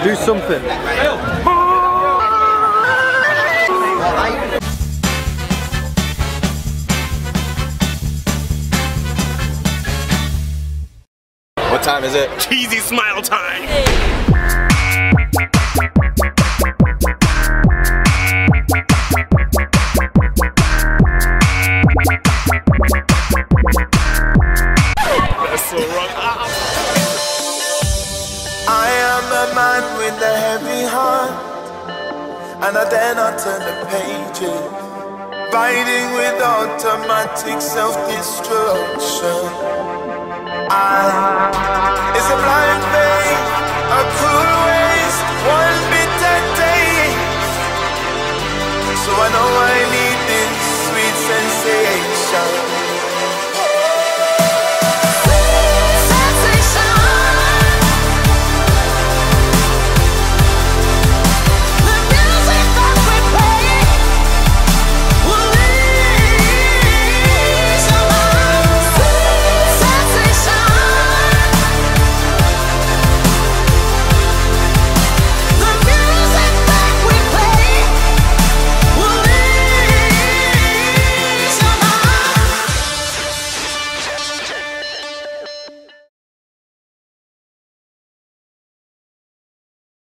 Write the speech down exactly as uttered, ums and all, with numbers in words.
Do something. What time is it? Cheesy smile time. That's so wrong. I am a man with a heavy heart, and I dare not turn the pages, fighting with automatic self-destruction. I is a blind faith.